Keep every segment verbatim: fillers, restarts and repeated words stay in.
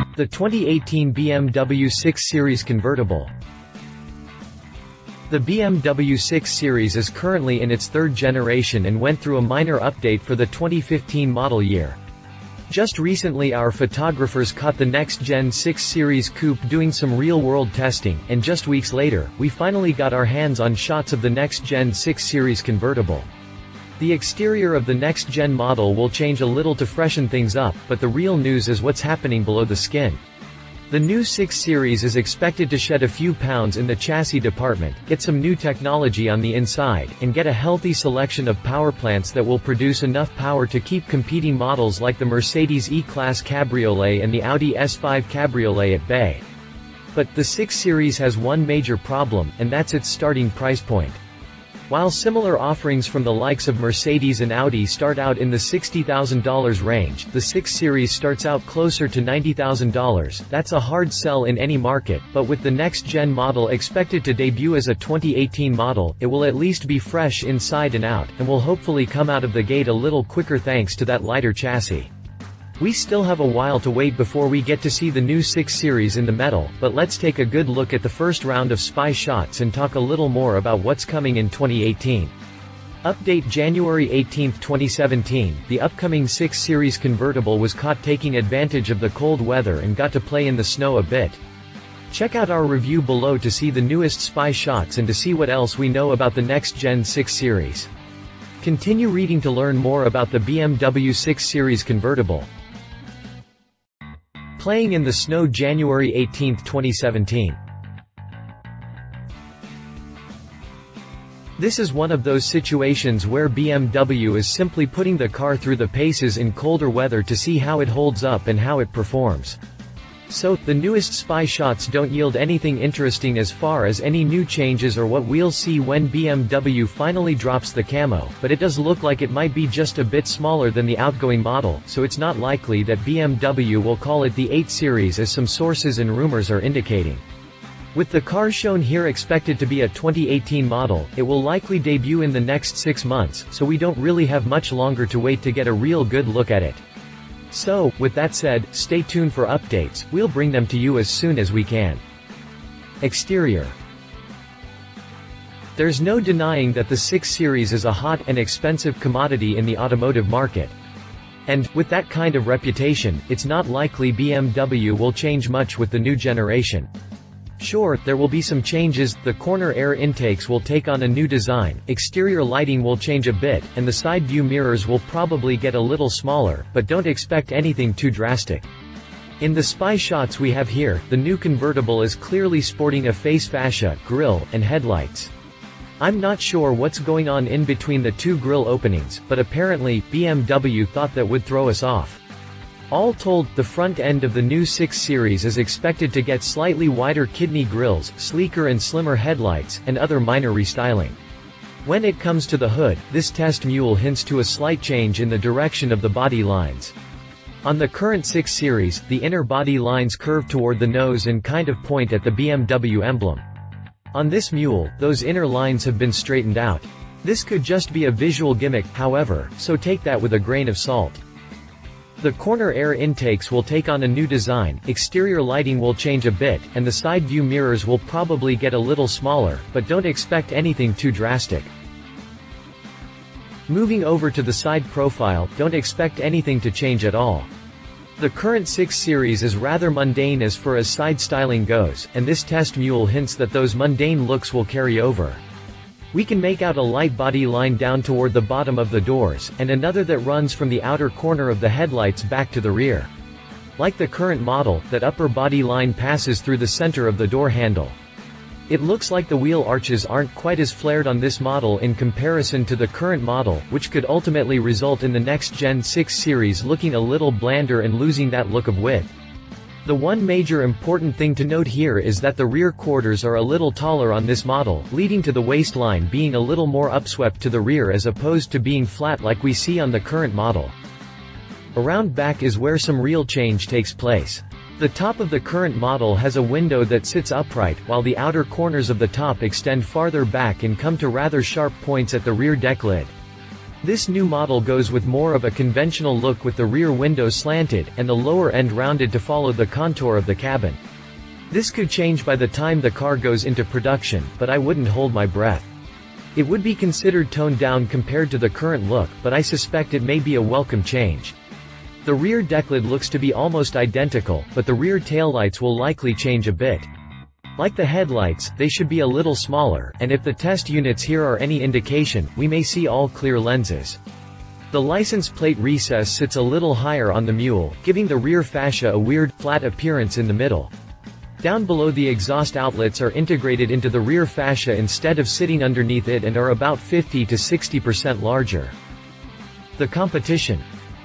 The twenty eighteen B M W six Series convertible. The B M W six Series is currently in its third generation and went through a minor update for the twenty fifteen model year. Just recently our photographers caught the next-gen six Series coupe doing some real-world testing, and just weeks later, we finally got our hands on shots of the next-gen six Series convertible. The exterior of the next-gen model will change a little to freshen things up, but the real news is what's happening below the skin. The new six Series is expected to shed a few pounds in the chassis department, get some new technology on the inside, and get a healthy selection of power plants that will produce enough power to keep competing models like the Mercedes E-Class Cabriolet and the Audi S five Cabriolet at bay. But, the six Series has one major problem, and that's its starting price point. While similar offerings from the likes of Mercedes and Audi start out in the sixty thousand dollars range, the six Series starts out closer to ninety thousand dollars. That's a hard sell in any market, but with the next-gen model expected to debut as a twenty eighteen model, it will at least be fresh inside and out, and will hopefully come out of the gate a little quicker thanks to that lighter chassis. We still have a while to wait before we get to see the new six Series in the metal, but let's take a good look at the first round of spy shots and talk a little more about what's coming in twenty eighteen. Update January eighteenth twenty seventeen, the upcoming six Series convertible was caught taking advantage of the cold weather and got to play in the snow a bit. Check out our review below to see the newest spy shots and to see what else we know about the next-gen six Series. Continue reading to learn more about the B M W six Series convertible. Playing in the snow January eighteenth twenty seventeen. This is one of those situations where B M W is simply putting the car through the paces in colder weather to see how it holds up and how it performs. So, the newest spy shots don't yield anything interesting as far as any new changes or what we'll see when B M W finally drops the camo, but it does look like it might be just a bit smaller than the outgoing model, so it's not likely that B M W will call it the eight Series as some sources and rumors are indicating. With the car shown here expected to be a twenty eighteen model, it will likely debut in the next six months, so we don't really have much longer to wait to get a real good look at it. So, with that said, stay tuned for updates, we'll bring them to you as soon as we can. Exterior. There's no denying that the six Series is a hot and expensive commodity in the automotive market. And, with that kind of reputation, it's not likely B M W will change much with the new generation. Sure, there will be some changes, the corner air intakes will take on a new design, exterior lighting will change a bit, and the side view mirrors will probably get a little smaller, but don't expect anything too drastic. In the spy shots we have here, the new convertible is clearly sporting a face fascia, grille, and headlights. I'm not sure what's going on in between the two grille openings, but apparently, B M W thought that would throw us off. All told, the front end of the new six Series is expected to get slightly wider kidney grilles, sleeker and slimmer headlights, and other minor restyling. When it comes to the hood, this test mule hints to a slight change in the direction of the body lines. On the current six Series, the inner body lines curve toward the nose and kind of point at the B M W emblem. On this mule, those inner lines have been straightened out. This could just be a visual gimmick, however, so take that with a grain of salt. The corner air intakes will take on a new design, exterior lighting will change a bit, and the side view mirrors will probably get a little smaller, but don't expect anything too drastic. Moving over to the side profile, don't expect anything to change at all. The current six Series is rather mundane as far as side styling goes, and this test mule hints that those mundane looks will carry over. We can make out a light body line down toward the bottom of the doors, and another that runs from the outer corner of the headlights back to the rear. Like the current model, that upper body line passes through the center of the door handle. It looks like the wheel arches aren't quite as flared on this model in comparison to the current model, which could ultimately result in the next-gen six Series looking a little blander and losing that look of width. The one major important thing to note here is that the rear quarters are a little taller on this model, leading to the waistline being a little more upswept to the rear as opposed to being flat like we see on the current model. Around back is where some real change takes place. The top of the current model has a window that sits upright, while the outer corners of the top extend farther back and come to rather sharp points at the rear deck lid. This new model goes with more of a conventional look with the rear window slanted, and the lower end rounded to follow the contour of the cabin. This could change by the time the car goes into production, but I wouldn't hold my breath. It would be considered toned down compared to the current look, but I suspect it may be a welcome change. The rear decklid looks to be almost identical, but the rear taillights will likely change a bit. Like the headlights, they should be a little smaller, and if the test units here are any indication, we may see all clear lenses. The license plate recess sits a little higher on the mule, giving the rear fascia a weird, flat appearance in the middle. Down below the exhaust outlets are integrated into the rear fascia instead of sitting underneath it and are about fifty to sixty percent larger. The competition.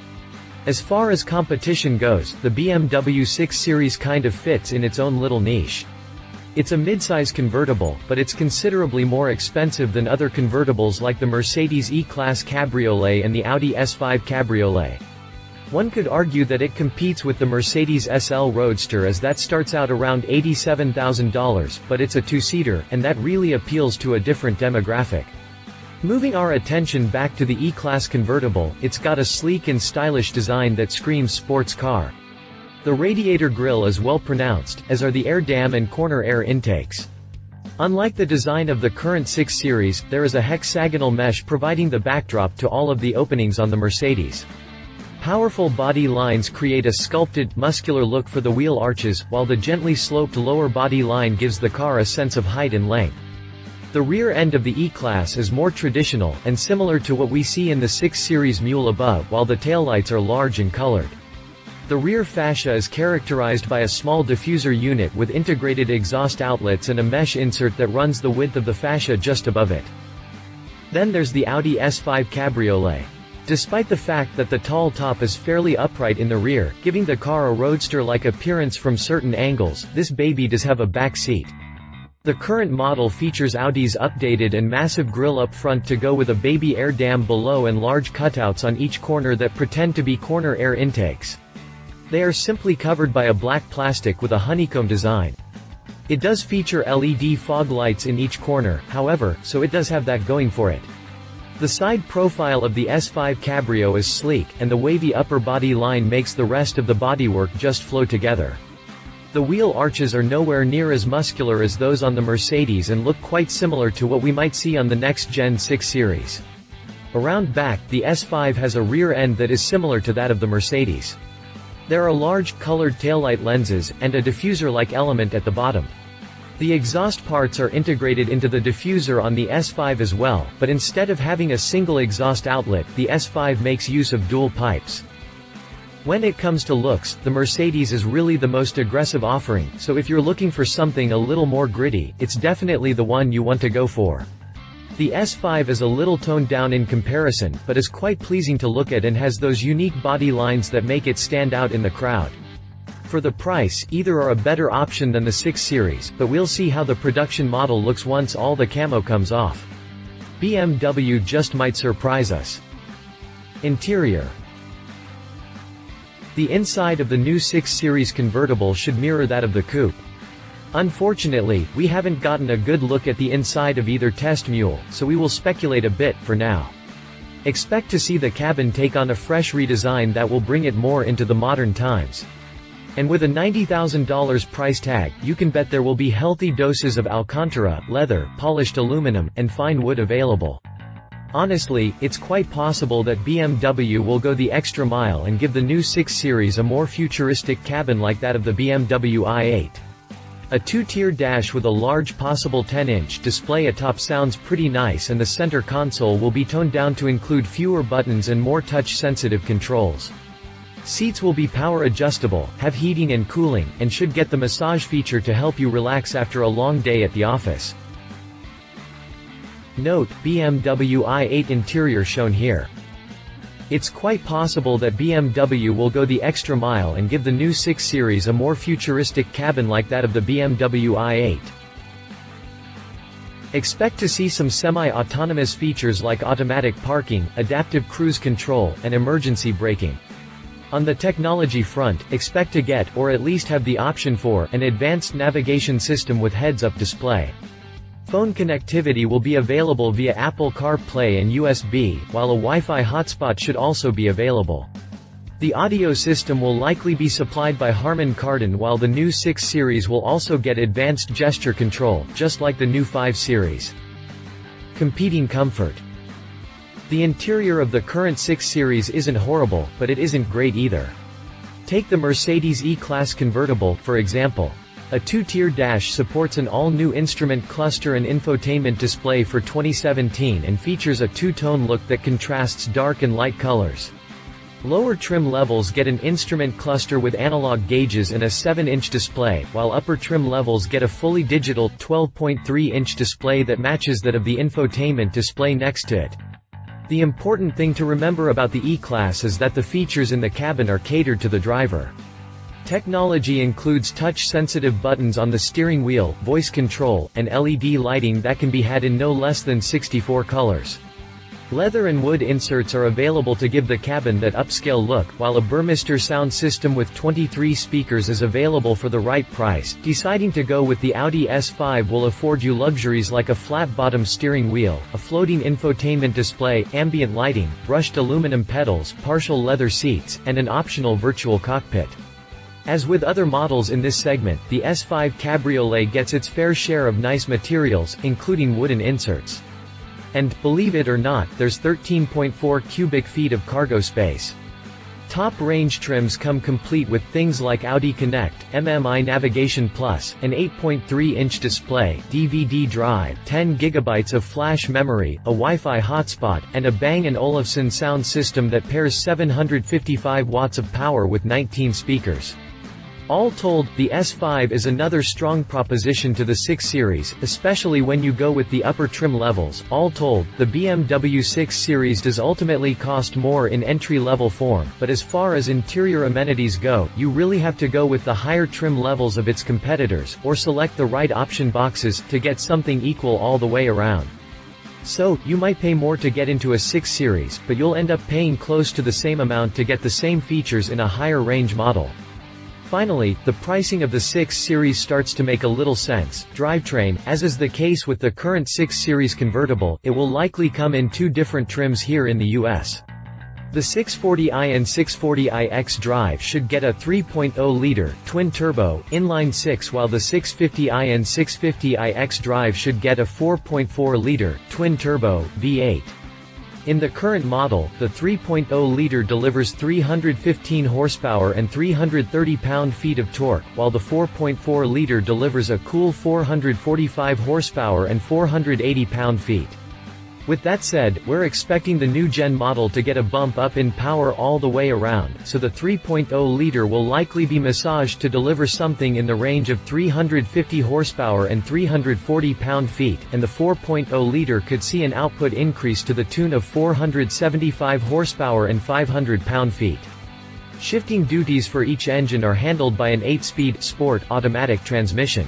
As far as competition goes, the B M W six Series kind of fits in its own little niche. It's a midsize convertible, but it's considerably more expensive than other convertibles like the Mercedes E-Class Cabriolet and the Audi S five Cabriolet. One could argue that it competes with the Mercedes S L Roadster, as that starts out around eighty-seven thousand dollars, but it's a two-seater, and that really appeals to a different demographic. Moving our attention back to the E-Class convertible, it's got a sleek and stylish design that screams sports car. The radiator grille is well pronounced, as are the air dam and corner air intakes. Unlike the design of the current six Series, there is a hexagonal mesh providing the backdrop to all of the openings on the Mercedes. Powerful body lines create a sculpted, muscular look for the wheel arches, while the gently sloped lower body line gives the car a sense of height and length. The rear end of the E-Class is more traditional, and similar to what we see in the six Series mule above, while the taillights are large and colored. The rear fascia is characterized by a small diffuser unit with integrated exhaust outlets and a mesh insert that runs the width of the fascia just above it. Then there's the Audi S five Cabriolet. Despite the fact that the tall top is fairly upright in the rear, giving the car a roadster-like appearance from certain angles, this baby does have a back seat. The current model features Audi's updated and massive grille up front to go with a baby air dam below and large cutouts on each corner that pretend to be corner air intakes. They are simply covered by a black plastic with a honeycomb design. It does feature L E D fog lights in each corner, however, so it does have that going for it. The side profile of the S five Cabrio is sleek, and the wavy upper body line makes the rest of the bodywork just flow together. The wheel arches are nowhere near as muscular as those on the Mercedes and look quite similar to what we might see on the next-gen six Series. Around back, the S five has a rear end that is similar to that of the Mercedes. There are large, colored taillight lenses, and a diffuser-like element at the bottom. The exhaust parts are integrated into the diffuser on the S five as well, but instead of having a single exhaust outlet, the S five makes use of dual pipes. When it comes to looks, the Mercedes is really the most aggressive offering, so if you're looking for something a little more gritty, it's definitely the one you want to go for. The S five is a little toned down in comparison, but is quite pleasing to look at and has those unique body lines that make it stand out in the crowd. For the price, either are a better option than the six Series, but we'll see how the production model looks once all the camo comes off. B M W just might surprise us. Interior. The inside of the new six Series convertible should mirror that of the coupe. Unfortunately, we haven't gotten a good look at the inside of either test mule, so we will speculate a bit for now. Expect to see the cabin take on a fresh redesign that will bring it more into the modern times. And with a ninety thousand dollar price tag, you can bet there will be healthy doses of Alcantara, leather, polished aluminum, and fine wood available. Honestly, it's quite possible that B M W will go the extra mile and give the new six Series a more futuristic cabin like that of the B M W i eight. A two-tier dash with a large possible ten inch display atop sounds pretty nice, and the center console will be toned down to include fewer buttons and more touch-sensitive controls. Seats will be power adjustable, have heating and cooling, and should get the massage feature to help you relax after a long day at the office. Note, B M W i eight interior shown here. It's quite possible that B M W will go the extra mile and give the new six Series a more futuristic cabin like that of the B M W i eight. Expect to see some semi-autonomous features like automatic parking, adaptive cruise control, and emergency braking. On the technology front, expect to get, or at least have the option for, an advanced navigation system with heads-up display. Phone connectivity will be available via Apple CarPlay and U S B, while a Wi-Fi hotspot should also be available. The audio system will likely be supplied by Harman Kardon, while the new six series will also get advanced gesture control, just like the new five series. Competing comfort. The interior of the current six series isn't horrible, but it isn't great either. Take the Mercedes E-Class convertible, for example. A two-tier dash supports an all-new instrument cluster and infotainment display for twenty seventeen and features a two-tone look that contrasts dark and light colors. Lower trim levels get an instrument cluster with analog gauges and a seven inch display, while upper trim levels get a fully digital, twelve point three inch display that matches that of the infotainment display next to it. The important thing to remember about the E-Class is that the features in the cabin are catered to the driver. Technology includes touch-sensitive buttons on the steering wheel, voice control, and L E D lighting that can be had in no less than sixty-four colors. Leather and wood inserts are available to give the cabin that upscale look, while a Burmester sound system with twenty-three speakers is available for the right price. Deciding to go with the Audi S five will afford you luxuries like a flat-bottom steering wheel, a floating infotainment display, ambient lighting, brushed aluminum pedals, partial leather seats, and an optional virtual cockpit. As with other models in this segment, the S five Cabriolet gets its fair share of nice materials, including wooden inserts. And, believe it or not, there's thirteen point four cubic feet of cargo space. Top range trims come complete with things like Audi Connect, M M I Navigation Plus, an eight point three inch display, D V D drive, ten gigabytes of flash memory, a Wi-Fi hotspot, and a Bang and Olufsen sound system that pairs seven hundred fifty-five watts of power with nineteen speakers. All told, the S five is another strong proposition to the six series, especially when you go with the upper trim levels. All told, the B M W six series does ultimately cost more in entry-level form, but as far as interior amenities go, you really have to go with the higher trim levels of its competitors, or select the right option boxes, to get something equal all the way around. So, you might pay more to get into a six series, but you'll end up paying close to the same amount to get the same features in a higher range model. Finally, the pricing of the six series starts to make a little sense. Drivetrain, as is the case with the current six series convertible, it will likely come in two different trims here in the U S. The six forty i and six forty i xDrive should get a three point oh liter, twin-turbo, inline-six, while the six fifty i and six fifty i xDrive should get a four point four liter, twin-turbo, V eight. In the current model, the three point oh liter delivers three hundred fifteen horsepower and three hundred thirty pound-feet of torque, while the four point four liter delivers a cool four hundred forty-five horsepower and four hundred eighty pound-feet. With that said, we're expecting the new gen model to get a bump up in power all the way around, so the three point oh liter will likely be massaged to deliver something in the range of three hundred fifty horsepower and three hundred forty pound-feet, and the four point oh liter could see an output increase to the tune of four hundred seventy-five horsepower and five hundred pound-feet. Shifting duties for each engine are handled by an eight speed, sport, automatic transmission.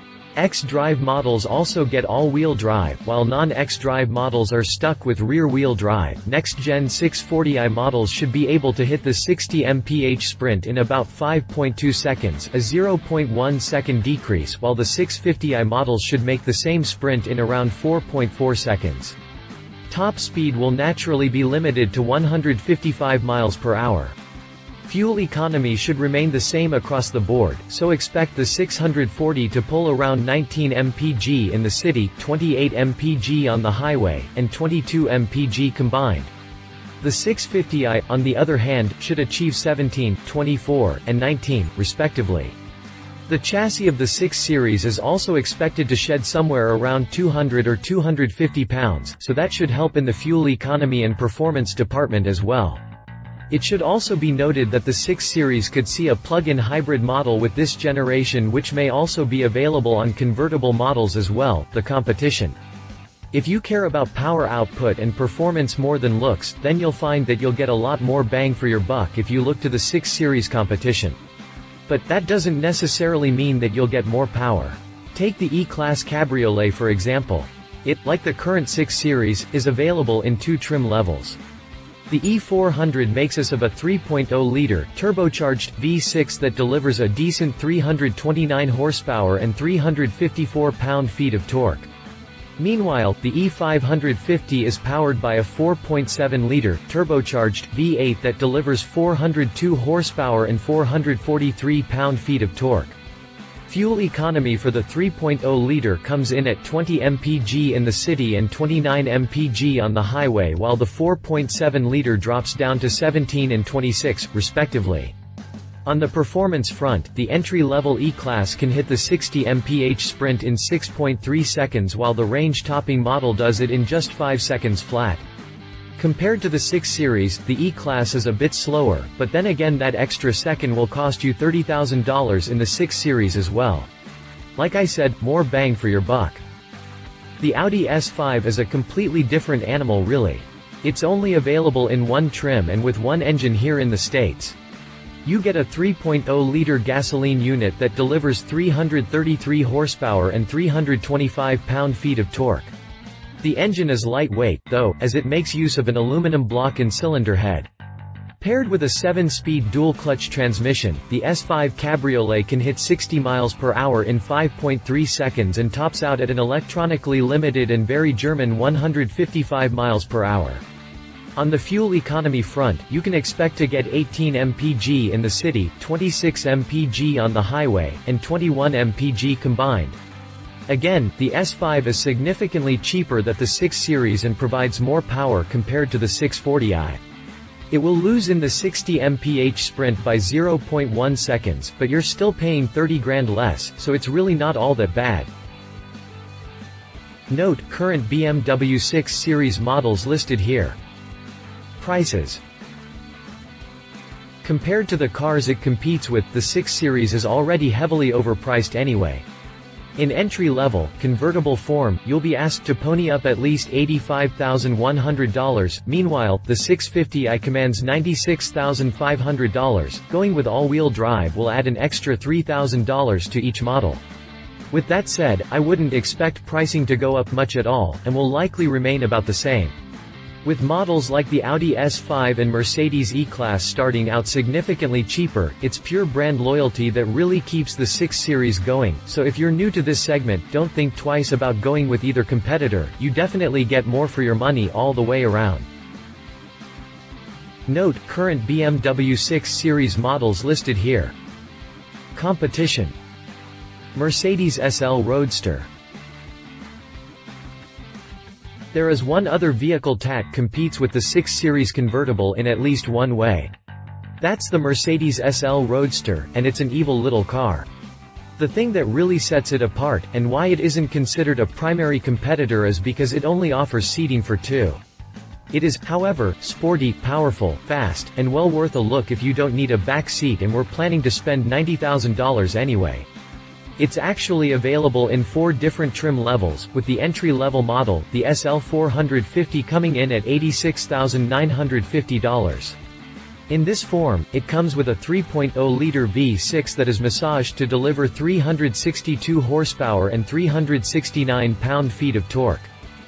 xDrive models also get all-wheel drive, while non-xDrive models are stuck with rear-wheel drive. Next-gen six forty i models should be able to hit the sixty miles per hour sprint in about five point two seconds, a zero point one second decrease, while the six fifty i models should make the same sprint in around four point four seconds. Top speed will naturally be limited to one hundred fifty-five miles per hour. Fuel economy should remain the same across the board, so expect the six forty to pull around nineteen miles per gallon in the city, twenty-eight miles per gallon on the highway, and twenty-two miles per gallon combined. The six fifty i, on the other hand, should achieve seventeen, twenty-four, and nineteen, respectively. The chassis of the six series is also expected to shed somewhere around two hundred or two hundred fifty pounds, so that should help in the fuel economy and performance department as well. It should also be noted that the six series could see a plug-in hybrid model with this generation, which may also be available on convertible models as well. The competition. If you care about power output and performance more than looks, then you'll find that you'll get a lot more bang for your buck if you look to the six series competition. But that doesn't necessarily mean that you'll get more power. Take the E-Class Cabriolet for example. It, like the current six series, is available in two trim levels. The E four hundred makes us of a three point oh liter, turbocharged, V six that delivers a decent three hundred twenty-nine horsepower and three hundred fifty-four pound-feet of torque. Meanwhile, the E five fifty is powered by a four point seven liter, turbocharged, V eight that delivers four hundred two horsepower and four hundred forty-three pound-feet of torque. Fuel economy for the three point oh liter comes in at twenty miles per gallon in the city and twenty-nine miles per gallon on the highway, while the four point seven liter drops down to seventeen and twenty-six, respectively. On the performance front, the entry-level E-Class can hit the sixty miles per hour sprint in six point three seconds, while the range-topping model does it in just five seconds flat. Compared to the six series, the E-Class is a bit slower, but then again that extra second will cost you thirty thousand dollars in the six series as well. Like I said, more bang for your buck. The Audi S five is a completely different animal really. It's only available in one trim and with one engine here in the States. You get a three point oh liter gasoline unit that delivers three hundred thirty-three horsepower and three hundred twenty-five pound-feet of torque. The engine is lightweight, though, as it makes use of an aluminum block and cylinder head. Paired with a seven-speed dual-clutch transmission, the S five Cabriolet can hit sixty miles per hour in five point three seconds and tops out at an electronically limited and very German one hundred fifty-five miles per hour. On the fuel economy front, you can expect to get eighteen miles per gallon in the city, twenty-six miles per gallon on the highway, and twenty-one miles per gallon combined. Again, the S five is significantly cheaper than the six series and provides more power compared to the six forty i. It will lose in the sixty miles per hour sprint by zero point one seconds, but you're still paying thirty grand less, so it's really not all that bad. Note, current B M W six series models listed here. Prices. Compared to the cars it competes with, the six series is already heavily overpriced anyway. In entry-level, convertible form, you'll be asked to pony up at least eighty-five thousand one hundred dollars, meanwhile, the six fifty i commands ninety-six thousand five hundred dollars, going with all-wheel drive will add an extra three thousand dollars to each model. With that said, I wouldn't expect pricing to go up much at all, and will likely remain about the same. With models like the Audi S five and Mercedes E-Class starting out significantly cheaper, it's pure brand loyalty that really keeps the six series going, so if you're new to this segment, don't think twice about going with either competitor, you definitely get more for your money all the way around. Note, current B M W six series models listed here. Competition. Mercedes S L Roadster. There is one other vehicle that competes with the six series convertible in at least one way. That's the Mercedes S L Roadster, and it's an evil little car. The thing that really sets it apart, and why it isn't considered a primary competitor, is because it only offers seating for two. It is, however, sporty, powerful, fast, and well worth a look if you don't need a back seat and were planning to spend ninety thousand dollars anyway. It's actually available in four different trim levels, with the entry-level model, the S L four fifty, coming in at eighty-six thousand nine hundred fifty dollars. In this form, it comes with a three point oh liter V six that is massaged to deliver three hundred sixty-two horsepower and three hundred sixty-nine pound-feet of torque.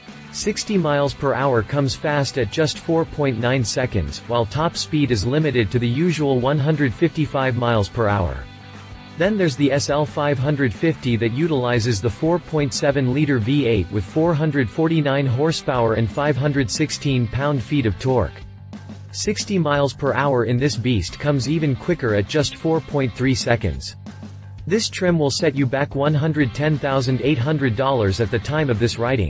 sixty miles per hour comes fast at just four point nine seconds, while top speed is limited to the usual one hundred fifty-five miles per hour. Then there's the S L five fifty that utilizes the four point seven liter V eight with four hundred forty-nine horsepower and five hundred sixteen pound-feet of torque. sixty miles per hour in this beast comes even quicker at just four point three seconds. This trim will set you back one hundred ten thousand eight hundred dollars at the time of this writing.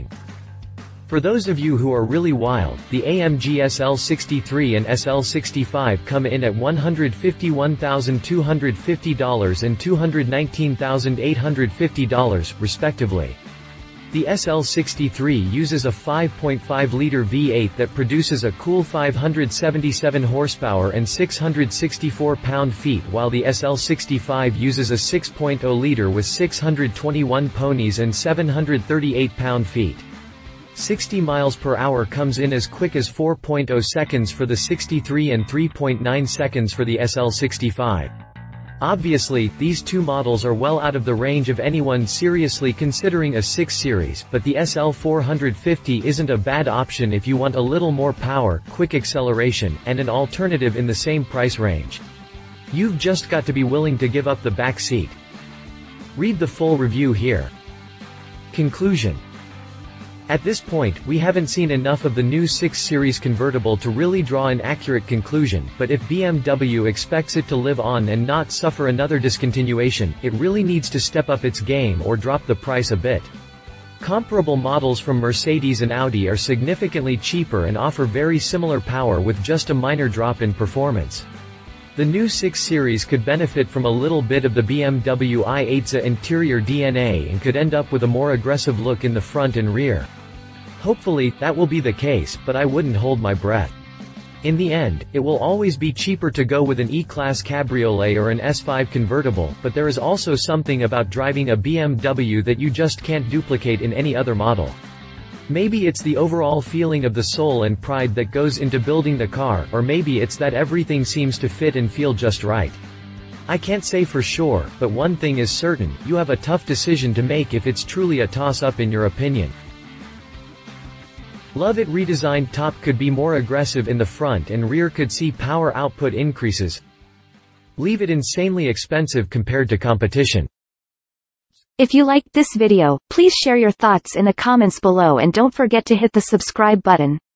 For those of you who are really wild, the A M G S L sixty-three and S L sixty-five come in at one hundred fifty-one thousand two hundred fifty dollars and two hundred nineteen thousand eight hundred fifty dollars, respectively. The S L sixty-three uses a five point five liter V eight that produces a cool five hundred seventy-seven horsepower and six hundred sixty-four pound-feet, while the S L sixty-five uses a six point oh liter with six hundred twenty-one ponies and seven hundred thirty-eight pound-feet. sixty miles per hour comes in as quick as four point oh seconds for the sixty-three and three point nine seconds for the S L sixty-five. Obviously, these two models are well out of the range of anyone seriously considering a six series, but the S L four fifty isn't a bad option if you want a little more power, quick acceleration, and an alternative in the same price range. You've just got to be willing to give up the back seat. Read the full review here. Conclusion. At this point, we haven't seen enough of the new six series convertible to really draw an accurate conclusion, but if B M W expects it to live on and not suffer another discontinuation, it really needs to step up its game or drop the price a bit. Comparable models from Mercedes and Audi are significantly cheaper and offer very similar power with just a minor drop in performance. The new six series could benefit from a little bit of the B M W i eight's interior D N A and could end up with a more aggressive look in the front and rear. Hopefully, that will be the case, but I wouldn't hold my breath. In the end, it will always be cheaper to go with an E-Class cabriolet or an S five convertible, but there is also something about driving a B M W that you just can't duplicate in any other model. Maybe it's the overall feeling of the soul and pride that goes into building the car, or maybe it's that everything seems to fit and feel just right. I can't say for sure, but one thing is certain, you have a tough decision to make if it's truly a toss-up in your opinion. Love it redesigned top could be more aggressive in the front and rear could see power output increases. Leave it insanely expensive compared to competition. If you liked this video, please share your thoughts in the comments below and don't forget to hit the subscribe button.